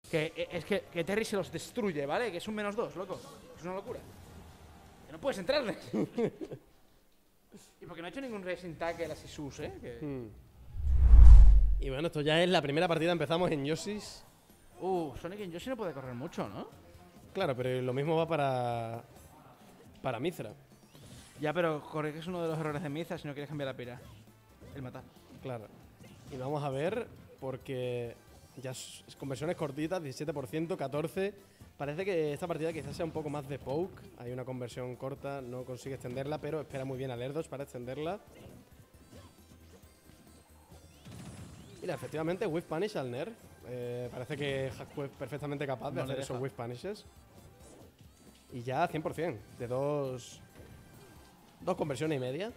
Que Terry se los destruye, ¿vale? Que es un -2, loco. Es una locura. Que no puedes entrarles. Y porque no ha hecho ningún racing tackle así sus, ¿eh? Y bueno, esto ya es la primera partida. Empezamos en Yoshi's. Sonic en Yoshi no puede correr mucho, ¿no? Claro, pero lo mismo va para Mithra. Ya, pero corre que es uno de los errores de Mithra si no quieres cambiar la pira. El matar. Claro. Y vamos a ver, porque ya es conversiones cortitas, 17%, 14%. Parece que esta partida quizás sea un poco más de poke. Hay una conversión corta, no consigue extenderla, pero espera muy bien a Lerdos para extenderla. Mira, efectivamente, Whiff Punish al Ner. Parece que Hasku es perfectamente capaz de hacer esos Whiff Punishes. Y ya 100%, de dos conversiones y media.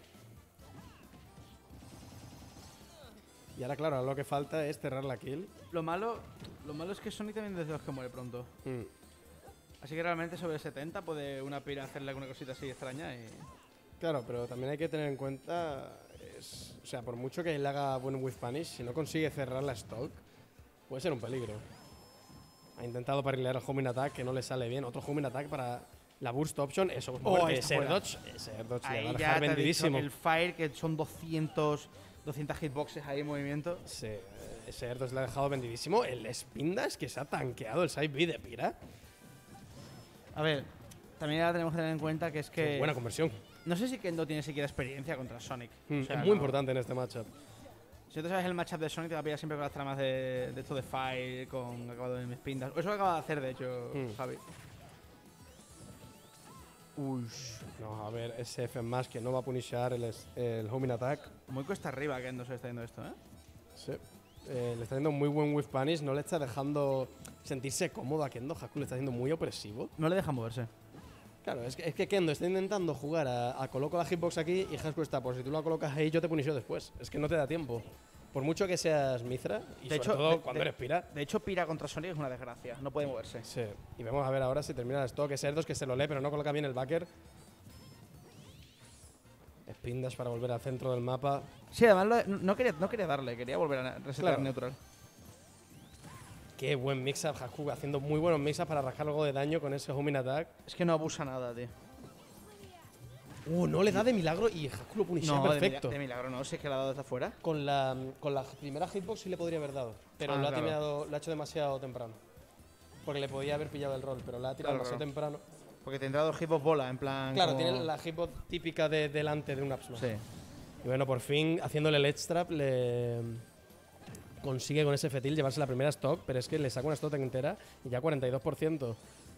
Y ahora, claro, lo que falta es cerrar la kill. Lo malo es que Sonic también es de los que muere pronto. Así que realmente sobre 70 puede una pira hacerle alguna cosita así extraña y... Claro, pero también hay que tener en cuenta, o sea, por mucho que él haga buen Whiff Punish, si no consigue cerrar la stock, puede ser un peligro. Ha intentado parrilear el homing attack, que no le sale bien. Otro homing attack para la burst option, eso es muerte. Ese Air Dodge le va a dejar vendidísimo. El Fire, que son 200 hitboxes ahí en movimiento. Sí, ese Air Dodge le ha dejado vendidísimo. El Spindash, que se ha tanqueado el side B de Pira. A ver, también ahora tenemos que tener en cuenta que es que... Buena conversión. No sé si Kendo tiene siquiera experiencia contra Sonic. O sea, es muy importante en este matchup. Si tú sabes el matchup de Sonic, te va a pillar siempre con las tramas de esto de Fire, con acabado de mis pintas. Eso lo acaba de hacer, de hecho, Javi. Uy. No, a ver, ese F más que no va a punishar el homing attack. Muy cuesta arriba Kendo se está yendo esto, ¿eh? Sí. Le está dando muy buen whiff punish, no le está dejando sentirse cómodo a Kendo. Hasku le está haciendo muy opresivo. No le deja moverse. Claro, es que Kendo está intentando jugar a coloco la hitbox aquí y Hasku está, pues si tú la colocas ahí yo te punisho después. Es que no te da tiempo. Por mucho que seas Mithra, y de sobre hecho, todo cuando eres Pira. De hecho, Pira contra Sonic es una desgracia, no puede moverse. Sí, y vamos a ver ahora si termina el stock. Es Erdos que se lo lee, pero no coloca bien el backer. Spindash para volver al centro del mapa. Sí, además no quería darle, quería volver a resetear neutral. Qué buen mix-up, Hasku haciendo muy buenos mix-ups para rascar algo de daño con ese homing attack. Es que no abusa nada, tío. No le da de milagro y Hasku lo punishea perfecto. De milagro no, si es que le ha dado desde afuera. Con la primera hitbox sí le podría haber dado, pero lo ha hecho demasiado temprano. Porque le podía haber pillado el rol, pero la ha tirado demasiado temprano. Porque tendrá dos hitbox bola, en plan. Claro, tiene la hitbox típica de delante de un up smash. Sí. Y bueno, por fin, haciéndole el edge trap, le consigue con ese fetil llevarse la primera stock, pero es que le saca una stock entera y ya 42%.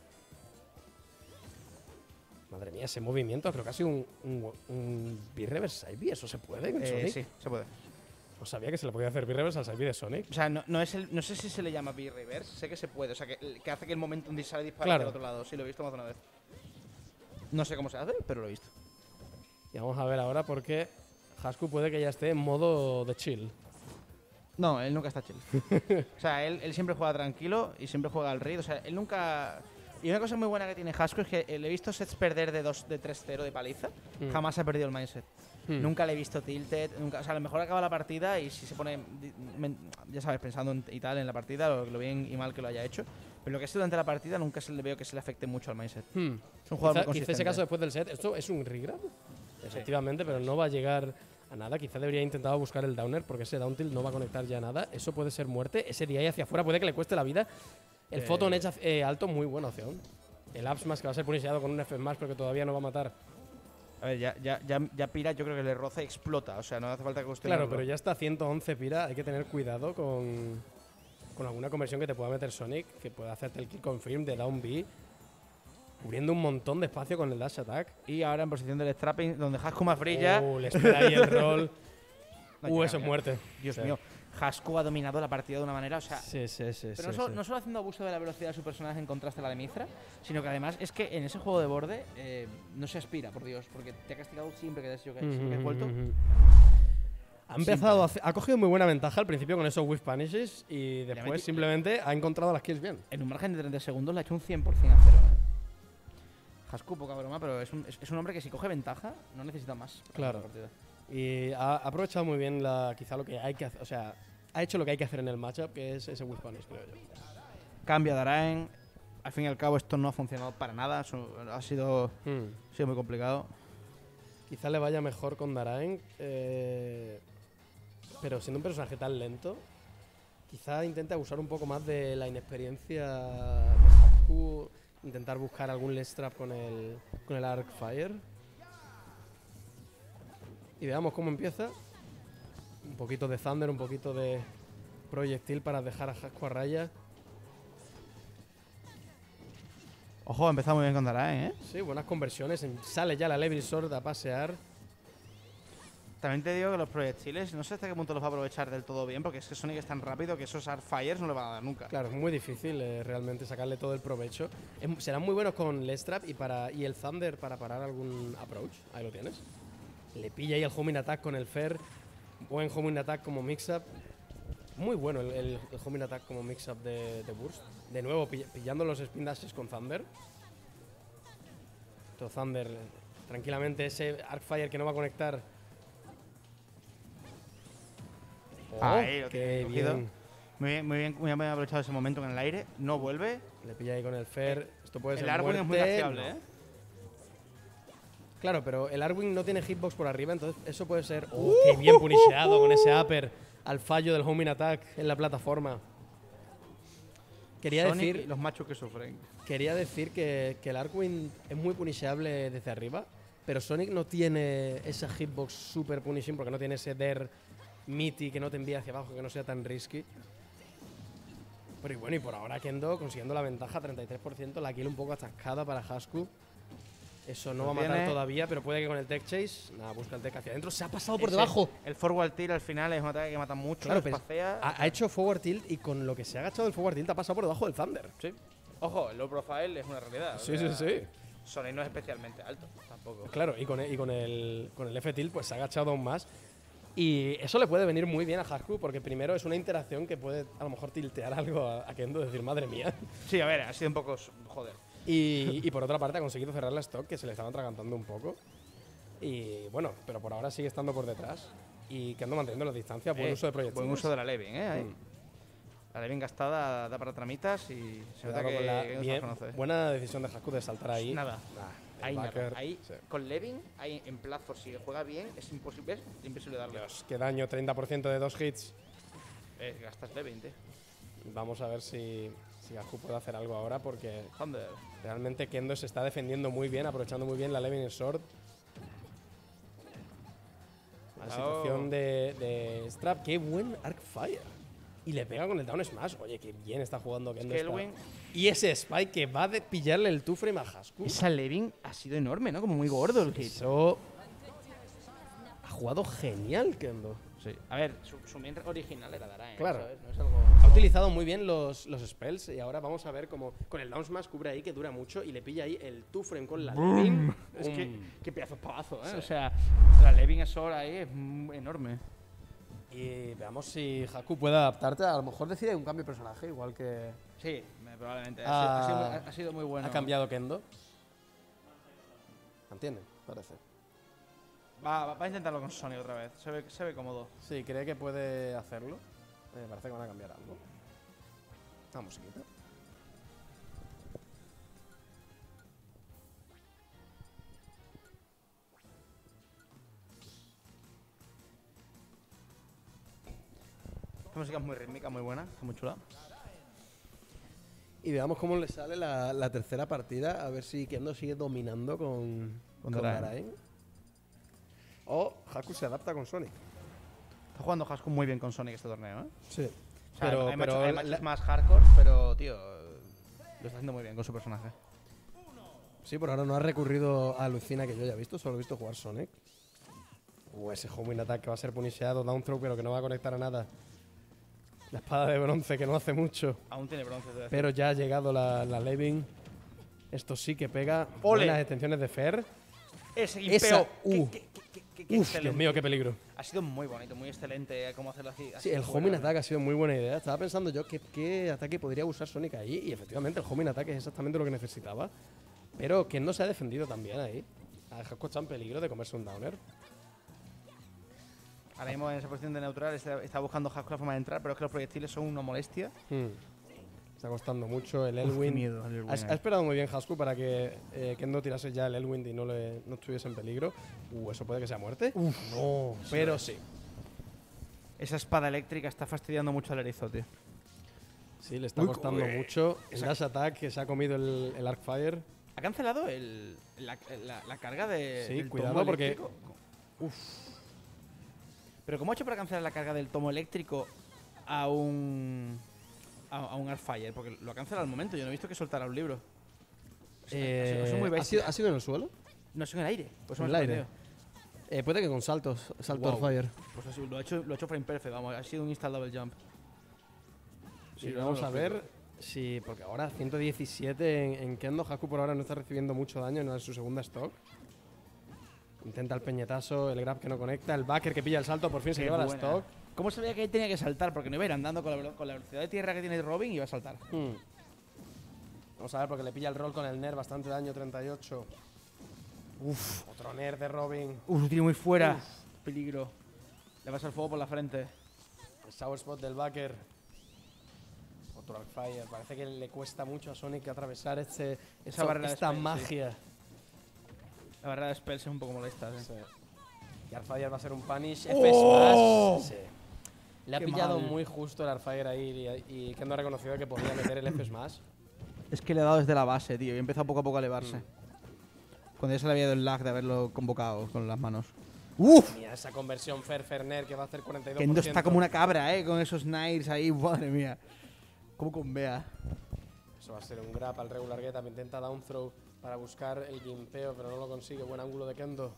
Madre mía, ese movimiento, creo que ha sido un B-reverse side B. ¿Eso se puede en Sonic? Sí, se puede. No sabía que se le podía hacer B-reverse al side B de Sonic. O sea, no sé si se le llama B-reverse, sé que se puede. O sea, que hace que el momentum sale disparado del otro lado. Sí, lo he visto más de una vez. No sé cómo se hace, pero lo he visto. Y vamos a ver ahora porque Hasku puede que ya esté en modo de chill. No, él nunca está chill. O sea, él siempre juega tranquilo y siempre juega al raid. O sea, él nunca... Y una cosa muy buena que tiene Hasku es que le he visto sets perder de 3-0 de paliza. Jamás ha perdido el mindset. Nunca le he visto tilted. Nunca, o sea, a lo mejor acaba la partida y si se pone, ya sabes, pensando y tal en la partida, lo bien y mal que lo haya hecho. Pero lo que es durante la partida nunca le veo que se le afecte mucho al mindset. Es un jugador muy consistente. Quizá ese caso después del set, esto es un regrab, efectivamente, pero no va a llegar a nada. Quizá debería haber intentado buscar el downer porque ese down tilt no va a conectar ya a nada. Eso puede ser muerte. Ese DI hacia afuera puede que le cueste la vida. El Photon Edge alto, muy buena opción. El up smash que va a ser punishado con un F smash porque todavía no va a matar. A ver, ya Pira yo creo que le roza y explota. O sea, no hace falta que usted... Claro, pero ya está 111 Pira. Hay que tener cuidado con alguna conversión que te pueda meter Sonic, que pueda hacerte el kill confirm de down B, cubriendo un montón de espacio con el dash attack. Y ahora en posición del strapping, donde Hasku más brilla. Le espera ahí el roll. Eso es muerte. Dios mío. Hasku ha dominado la partida de una manera, o sea... Sí. Pero no solo haciendo abuso de la velocidad de su personaje en contraste a la de Mithra, sino que además es que en ese juego de borde no se aspira, por Dios, porque te ha castigado siempre que has vuelto. Ha cogido muy buena ventaja al principio con esos whiff punishes y después simplemente ha encontrado las kills bien. En un margen de 30 segundos le ha hecho un 100% a cero. Hasku, poca broma, pero es un hombre que si coge ventaja no necesita más. Claro. Y ha aprovechado muy bien quizá lo que hay que hacer, o sea, ha hecho lo que hay que hacer en el matchup, que es ese whiff punish, creo yo. cambia Daraen. Al fin y al cabo esto no ha funcionado para nada, ha sido muy complicado. Quizá le vaya mejor con Daraen, pero siendo un personaje tan lento, quizá intente abusar un poco más de la inexperiencia de Haku, intentar buscar algún last trap con el Arcfire. Y veamos cómo empieza. Un poquito de Thunder, un poquito de proyectil para dejar a Haku a raya. Ojo, ha empezado muy bien con Daraen, ¿eh? Sí, buenas conversiones. Sale ya la Levin Sword a pasear. También te digo que los proyectiles, no sé hasta qué punto los va a aprovechar del todo bien, porque es que Sonic es tan rápido que esos Artfires no le van a dar nunca. Claro, es muy difícil realmente sacarle todo el provecho. Serán muy buenos con el Strap y el Thunder para parar algún approach. Ahí lo tienes. Le pilla ahí el homing attack con el Fer. Buen homing attack como mix-up. Muy bueno el homing attack como mix-up de Burst. De nuevo pillando los spin dashes con Thunder. Todo Thunder, tranquilamente ese Arcfire que no va a conectar. Ahí lo qué tiene cogido. bien. Muy bien aprovechado ese momento en el aire. No vuelve. Le pilla ahí con el Fer. Esto puede ser El Arwing es muy muerte. gaseable, ¿eh? Claro, pero el Arwing no tiene hitbox por arriba, entonces eso puede ser... ¡Oh, qué bien punisheado con ese upper al fallo del homing attack en la plataforma! Quería Sonic decir... y los machos que sufren. Quería decir que el Arcwing es muy punisheable desde arriba, pero Sonic no tiene esa hitbox super punishing porque no tiene ese der miti que no te envía hacia abajo, que no sea tan risky. Pero y bueno, y por ahora Kendo consiguiendo la ventaja, 33%, la kill un poco atascada para Hasku. Eso no va a matar todavía, pero puede que con el tech chase, nada, busca el tech hacia adentro, se ha pasado por debajo. El forward tilt al final es un ataque que mata mucho, claro, espacea. Ha hecho forward tilt y con lo que se ha agachado el forward tilt ha pasado por debajo del Thunder. Sí. Ojo, el low profile es una realidad. Sí, sí, sí. Sonic no es especialmente alto, tampoco. Claro, y con el F tilt pues se ha agachado aún más. Y eso le puede venir muy bien a Haku porque primero es una interacción que puede a lo mejor tiltear algo a Kendo, decir, madre mía. Sí, a ver, ha sido un poco joder. Y por otra parte ha conseguido cerrar la stock, que se le estaba atragantando un poco. Y bueno, pero por ahora sigue estando por detrás. Y Kendo manteniendo la distancia, buen uso de proyectiles. Buen uso de la Levin, ¿eh? La Levin gastada da para tramitas y se nota que no se conoce. Buena decisión de Haku de saltar ahí. Nada. Ahí, sí. Con Levin, ahí en plazo, si juega bien, es imposible darle. Dios, qué daño, 30% de 2 hits. Gastas Levin, tío. Vamos a ver si Haku puede hacer algo ahora porque Thunder. Realmente Kendo se está defendiendo muy bien, aprovechando muy bien la Levin Sword. La situación de Strap. Qué buen Arcfire. Y le pega con el Down Smash. Oye, qué bien está jugando Kendo. Y ese Spike que va a pillarle el two-frame a Hasku. Esa Levin ha sido enorme, ¿no? Como muy gordo el hit. Eso ha jugado genial Kendo. Sí. A ver, su main original era Daraen. Claro. ¿Sabes? No es algo... Ha utilizado muy bien los spells y ahora vamos a ver cómo con el Down Smash cubre ahí, que dura mucho, y le pilla ahí el two-frame con la Levin. Es que qué pedazo de pavazo, ¿eh? Sí. O sea, la Levin Sword ahí es enorme. Y veamos si Haku puede adaptarte. A lo mejor decide un cambio de personaje, igual que Sí, probablemente. Ha sido muy bueno. ha cambiado Kendo. ¿Entiende? Parece. Va a intentarlo con Sonic otra vez. Se ve cómodo. Sí, cree que puede hacerlo. Parece que van a cambiar algo. Una musiquita. Esta música es muy rítmica, muy buena, está muy chula. Y veamos cómo le sale la tercera partida. A ver si Kendo sigue dominando con Daraen. O Haku se adapta con Sonic. Está jugando Haku muy bien con Sonic este torneo, ¿eh? Sí. O sea, hay matches la- más hardcore, pero, tío, lo está haciendo muy bien con su personaje. Sí, por ahora no ha recurrido a Lucina que yo ya he visto, solo he visto jugar Sonic. Ese homing attack que va a ser punisheado, down throw, pero que no va a conectar a nada. La espada de bronce que no hace mucho, Aún tiene bronce. te voy a decir. pero ya ha llegado la Levin. Esto sí que pega. ¡Ole! Buenas detenciones de Fer. Ese Esa- gimpeo. Qué Uf, excelente. Dios mío, qué peligro. Ha sido muy bonito, muy excelente cómo hacerlo así. Sí, el homing attack ha sido muy buena idea. Estaba pensando yo qué ataque podría usar Sonic ahí, y efectivamente el homing attack es exactamente lo que necesitaba. Pero que no se ha defendido también ahí. Haku está en peligro de comerse un downer. Ahora mismo en esa posición de neutral está buscando Haku la forma de entrar, pero es que los proyectiles son una molestia. Está costando mucho el Uf, qué Elwind. miedo. el Ha Elwind. esperado muy bien Hasku para que Kendo tirase ya el Elwind y no estuviese en peligro. Eso puede que sea muerte. No, pero sí. Esa espada eléctrica está fastidiando mucho al erizo, tío. Sí, le está costando mucho. El esa- Dash Attack que se ha comido el Arcfire. ¿Ha cancelado la carga de, Sí, del cuidado tomo porque- eléctrico? Uf. Pero ¿cómo ha hecho para cancelar la carga del tomo eléctrico a un Artfire? Porque lo ha cancelado al momento. Yo no he visto que soltara un libro. Eso es muy bestia. ¿Ha sido en el suelo? No, es en el aire. Pues En el aire. Puede que con salto Wow. Arcfire. Pues así, lo ha hecho frame perfect, vamos. Ha sido un install double jump. Sí, no, vamos no, a no, ver. Sí, porque ahora 117 en Kendo. Hasku por ahora no está recibiendo mucho daño, no es su segunda stock. Intenta el peñetazo, el grab que no conecta, el backer que pilla el salto, por fin se Qué lleva la buena. stock. ¿Cómo sabía que tenía que saltar? Porque no iba a ir andando con la velocidad de tierra que tiene Robin y iba a saltar. Vamos a ver porque le pilla el roll con el Nair, bastante daño, 38. Uf. Otro Nair de Robin. Lo tiene muy fuera. Peligro. Le pasa el fuego por la frente. El Sour Spot del backer. Otro Arcfire. Parece que le cuesta mucho a Sonic atravesar Esa barrera de esta spell, sí. magia. La barrera de spells es un poco molesta. ¿eh? Sí. Y Arcfire va a ser un punish. ¡Oh! F Smash. Sí. Le ha Qué pillado mal. muy justo el Arcfire ahí y Kendo ha reconocido que podía meter el F Smash. Es que le he dado desde la base, tío. Y he empezado poco a poco a elevarse. Cuando ya se le había dado el lag de haberlo convocado con las manos. ¡Uf! Mira esa conversión Fer-Ferner que va a hacer 42%. Kendo está como una cabra, con esos Knights ahí. Madre mía. Como con Bea. Eso va a ser un grab al regular getup. Intenta down throw para buscar el gimpeo, pero no lo consigue. Buen ángulo de Kendo.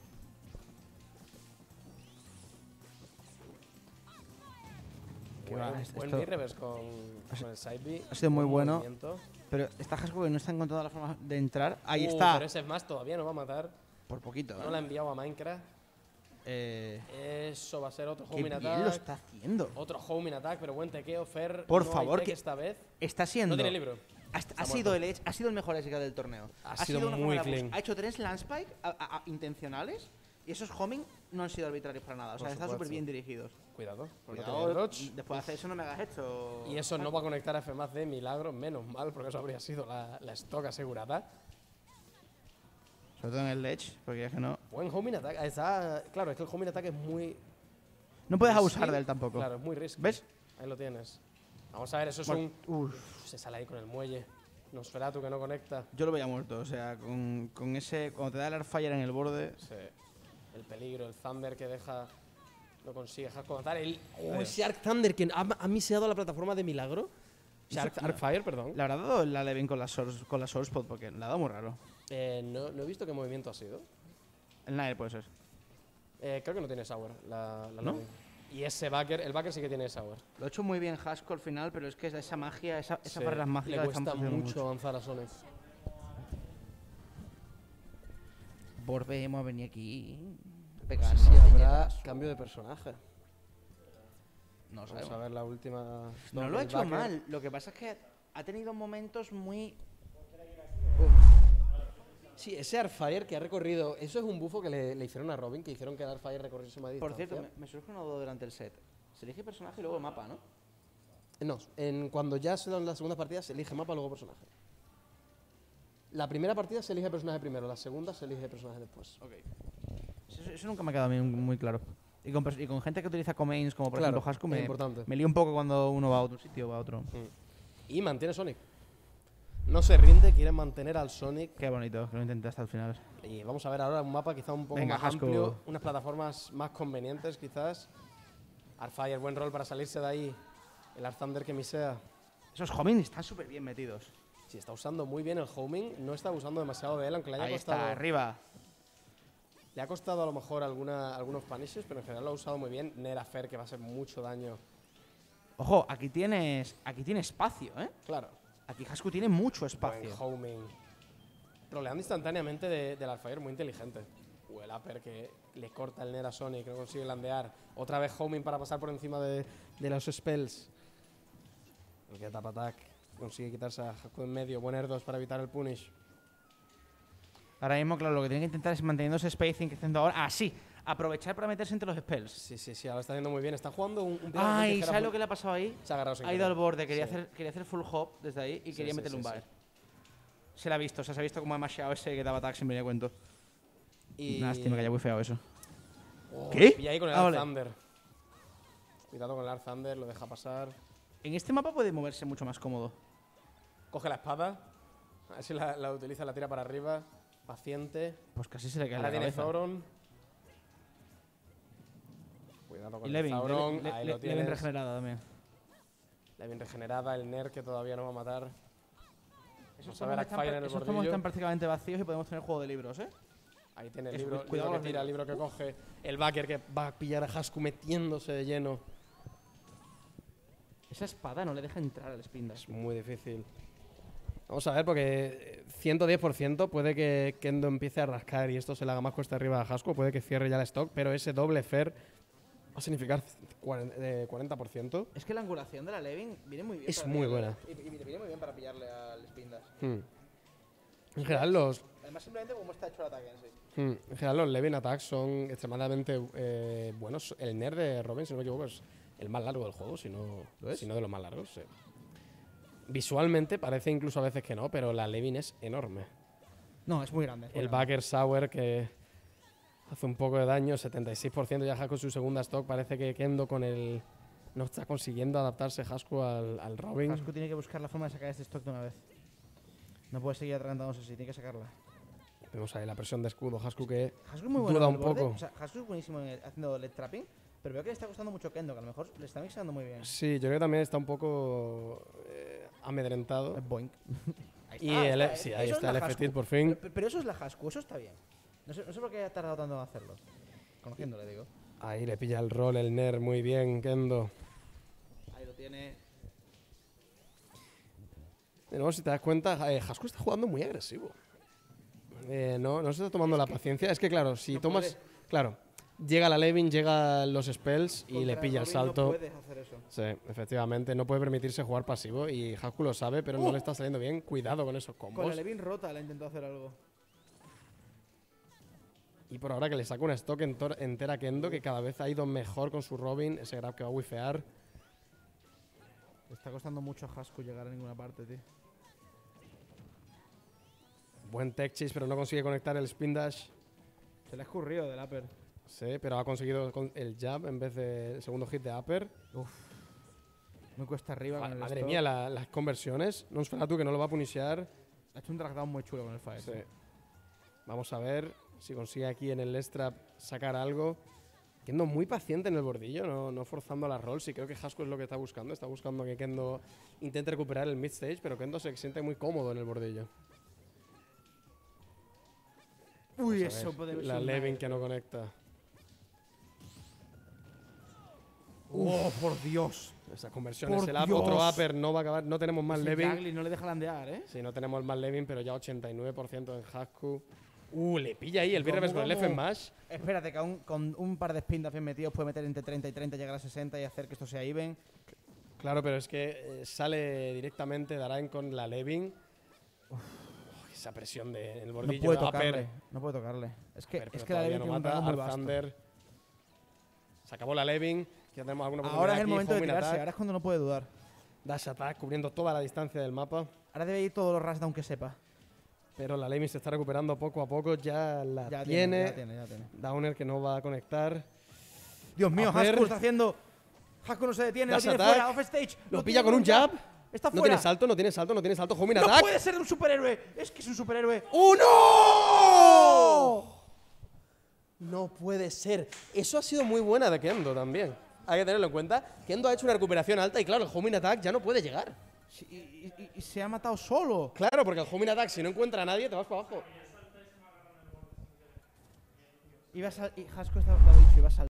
Que va, Buen esto- B-reverse con el side B. ha sido muy Buen bueno. movimiento. Pero está Hasku que no está encontrando la forma de entrar. Ahí Pero está. ese más todavía no va a matar. Por poquito, No la ha enviado a Minecraft. Eso va a ser otro Qué homing bien lo attack. está haciendo. Otro homing attack, pero buen tequeo. Fer. Por no hay favor, tech que- esta vez. Está siendo. No tiene libro. Ha Está sido muerto. ha sido el mejor SK del torneo. Ha sido una muy forma de clean. abus. Ha hecho 3 landspike intencionales y esos homing no han sido arbitrarios para nada. O sea, Por están supuesto. súper bien dirigidos. Cuidado. porque no Cuidado, tiene dodge. después de hacer eso no me hagas esto. Y eso no va a conectar a F más de milagro, menos mal, porque eso habría sido la stock asegurada. Sobre todo en el ledge, porque es que no. Buen homing attack. Claro, es que el homing attack es muy. No puedes abusar risky. de él tampoco. Claro, es muy risky. ¿Ves? Ahí lo tienes. Vamos a ver, eso es Bueno, un. uf, Se sale ahí con el muelle. Nosferatu que no conecta. yo lo veía muerto. O sea, con ese. Cuando te da el Airfire en el borde. Sí. El peligro, el Thunder que deja. No consigue Hasku matar. Joder. Ese Arc Thunder que ha miseado la plataforma de milagro. O sea, Eso- Arcfire, perdón. Le habrá dado la Levin con la Source Spot porque le ha dado muy raro. No he visto qué movimiento ha sido. El Nair puede ser. Creo que no tiene Sour. La ¿No? Levin. Y ese backer, el backer sí que tiene Sour. Lo ha hecho muy bien Hasku al final, pero es que esa magia, esas Sí, barreras mágicas le están cuesta funcionando mucho avanzar a Sonic. Volvemos a venir aquí. No sé si habrá cambio de personaje. No Vamos sabemos. a ver la última. No lo ha el hecho backer. mal. Lo que pasa es que ha tenido momentos muy. Sí, ese Artfire que ha recorrido. Eso es un bufo que le hicieron a Robin, que hicieron que el Artfire recorriese más Por distancia. cierto, me surge una duda durante el set. Se elige personaje y luego mapa, ¿no? No, cuando ya se dan las segundas partidas se elige mapa, luego personaje. La primera partida se elige personaje primero, la segunda se elige personaje después. Ok. Eso nunca me ha quedado a mí muy claro. Y con gente que utiliza comains, como por Claro, ejemplo Hasku, es importante. me lío un poco cuando uno va a otro sitio o va a otro. Y mantiene Sonic. No se rinde, quiere mantener al Sonic. Qué bonito, que lo intenté hasta el final. Y vamos a ver ahora un mapa quizá un poco Venga, más Hasku. amplio, unas plataformas más convenientes quizás. Artfire, buen rol para salirse de ahí. El Art Thunder que misea. Esos homing están súper bien metidos. Sí, está usando muy bien el homing, no está abusando demasiado de él, aunque le haya Ahí costado. está, arriba. Le ha costado a lo mejor algunos punishes, pero en general lo ha usado muy bien. Nerafer, que va a hacer mucho daño. Ojo, aquí tienes espacio, ¿eh? Claro. Aquí Hasku tiene mucho Buen espacio. homing. Roleando instantáneamente del Alfire, muy inteligente. El upper que le corta el Nera a Sonic, no consigue landear. Otra vez homing para pasar por encima de los spells. El Get Up Attack consigue quitarse a Hasku en medio. Buen Air 2 para evitar el punish. Ahora mismo, claro, lo que tiene que intentar es manteniendo ese spacing que está haciendo ahora. Así, aprovechar para meterse entre los spells. Sí, ahora está haciendo muy bien. Está jugando un Ay, ¿sabes lo que le ha pasado ahí? Se ha agarrado sin Ha ido querer. al borde, quería Sí. hacer full hop desde ahí y quería meterle un sí. baer. Se la ha visto, o sea, se ha visto cómo ha masheado ese que daba tag sin venir a cuento. Y... Lástima que haya bufeado eso. Oh, ¿Qué? Y ahí con el Ah, Art vale. Thunder. Cuidado con el Art Thunder, lo deja pasar. En este mapa puede moverse mucho más cómodo. Coge la espada. A ver si la utiliza, la tira para arriba. Paciente. Pues casi se le cae Ahora la tiene cabeza. Sauron. Cuidado Y con el Levin, Sauron. Ahí lo Levin tienes. regenerada también. Levin regenerada, el Ner que todavía no va a matar. Esos Vamos a ver a Fire en el tomos bordillo. están prácticamente vacíos y podemos tener juego de libros, ¿eh? Ahí tiene el Eso, libro, cuidado libro con que los tira, el libro que coge. El backer que va a pillar a Hasku metiéndose de lleno. Esa espada no le deja entrar al Spindash. Es muy difícil. Vamos a ver, porque 110% puede que Kendo empiece a rascar y esto se le haga más cuesta arriba a Hasku. Puede que cierre ya el stock, pero ese doble fair va a significar 40%. Es que la angulación de la Levin viene muy bien. Es para muy pillarle- buena. Y viene muy bien para pillarle al Spindash. En general, los Además, simplemente como está hecho el ataque en sí. En general, los Levin Attacks son extremadamente buenos. El Ner de Robin, si no me equivoco, es el más largo del juego, si no de los más largos. Sí. Visualmente parece incluso a veces que no, pero la Levin es enorme. No, es muy grande. El Backer Sour que hace un poco de daño, 76% ya Hasku su segunda stock. Parece que Kendo con el... no está consiguiendo adaptarse Hasku al Robin. Hasku tiene que buscar la forma de sacar este stock de una vez. No puede seguir atragantándose así, tiene que sacarla. Vemos ahí la presión de escudo. Hasku que Hasku es muy bueno duda en el un borde. poco. O sea, Hasku es buenísimo haciendo lead trapping, pero veo que le está costando mucho Kendo, que a lo mejor le está mixando muy bien. Sí, yo creo que también está un poco amedrentado. Boink. Y sí, ahí eso está es el la F-Tilt Hasku. por fin. Pero eso es la Hasku, eso está bien. No sé por qué ha tardado tanto en hacerlo. Conociéndole, digo. Ahí le pilla el rol el Ner muy bien, Kendo. Ahí lo tiene. De nuevo, si te das cuenta, Hasku está jugando muy agresivo. No se está tomando la paciencia. Es que claro, si no tomas... puede. Claro, llega la Levin, llega los spells y le Contra pilla el Robin salto. No puedes hacer eso. Sí, efectivamente, no puede permitirse jugar pasivo y Hasku lo sabe, pero no le está saliendo bien. Cuidado con esos Con la combos. Levin rota le ha intentado hacer algo. Y por ahora que le saca una stock entera a Kendo, que cada vez ha ido mejor con su Robin, ese grab que va a wifear. Le está costando mucho a Hasku llegar a ninguna parte, tío. Buen tech chase, pero no consigue conectar el spin dash. Se le ha escurrido del upper. Sí, pero ha conseguido el jab en vez del segundo hit de upper. Muy cuesta arriba con el Madre stop. mía, las conversiones. Nosferatu que no lo va a punishear. Ha hecho un drag down muy chulo con el fire. Sí. Vamos a ver si consigue aquí en el left trap sacar algo. Kendo muy paciente en el bordillo, no forzando las rolls. Y creo que Hasku es lo que está buscando. Está buscando que Kendo intente recuperar el mid stage, pero Kendo se siente muy cómodo en el bordillo. Uy, Vamos a eso ver, puede ser la un Levin nice. que no conecta. ¡Oh, por Dios! Esa conversión es ¡Por el up, Dios! otro upper, no va a acabar. No tenemos más Ese Levin. Jagli no le deja landear, ¿eh? Sí, no tenemos más Levin, pero ya 89% en Hasku. Le pilla ahí el ¿Cómo, B-Reverse con el F cómo? Mash. Espérate, que con un par de spin dash bien metidos puede meter entre 30 y 30, llegar a 60 y hacer que esto sea even. Claro, pero es que sale directamente Darain con la Levin. Esa presión en el No bordillo. puede upper. tocarle. No puede tocarle. Es que, Upper, es pero que la todavía Levin no tiene un mata. rango muy Art vasto. Thunder. Se acabó la Levin. Ya tenemos alguna Ahora es el aquí, momento de homing tirarse, attack, ahora es cuando no puede dudar. Dash attack cubriendo toda la distancia del mapa. Ahora debe ir todos los rushdown que sepa. Pero la Levin se está recuperando poco a poco. Ya la Ya tiene. tiene. Downer que no va a conectar. Dios mío, A ver. Hasku está haciendo. Hasku no se detiene, lo Dash tiene attack. fuera, off stage. Lo tiene pilla con un jab. Está No fuera. tiene salto, no tiene salto, no tiene salto. Homing ¡No attack. puede ser un superhéroe! Es que es un superhéroe. ¡Uno! No puede ser. Eso ha sido muy buena de Kendo también. Hay que tenerlo en cuenta. Kendo ha hecho una recuperación alta y claro, el homing attack ya no puede llegar. Sí, y se ha matado solo. Claro, porque el homing attack, si no encuentra a nadie, te vas para abajo. Y Hasku lo ha dicho, iba a saltar.